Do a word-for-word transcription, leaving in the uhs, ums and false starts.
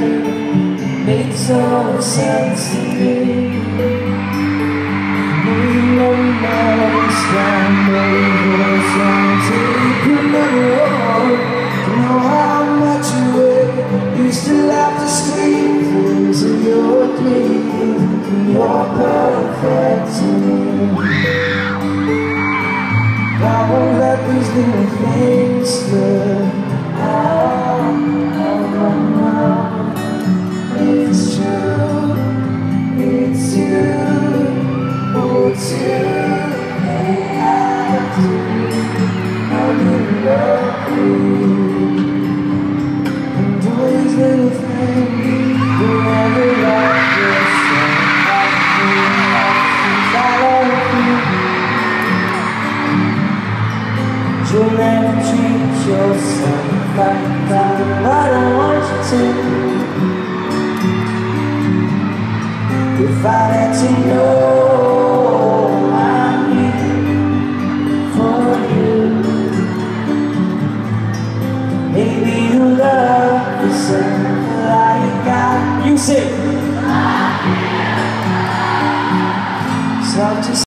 made so much sense to me. No, no, scramble, voice on tape. Remember all, you know how much you weigh. Used to laugh to scream things in your dreams. You're perfect to me. I won't let these little things slip. Oh, oh, no. It's true, it's you, oh, it's you. Hey, I do, I really love you. And all these little things will never like yourself. I love you. You'll never treat yourself like that, but I want you to. If I let you know I'm here for you, maybe you'll love yourself like I. You say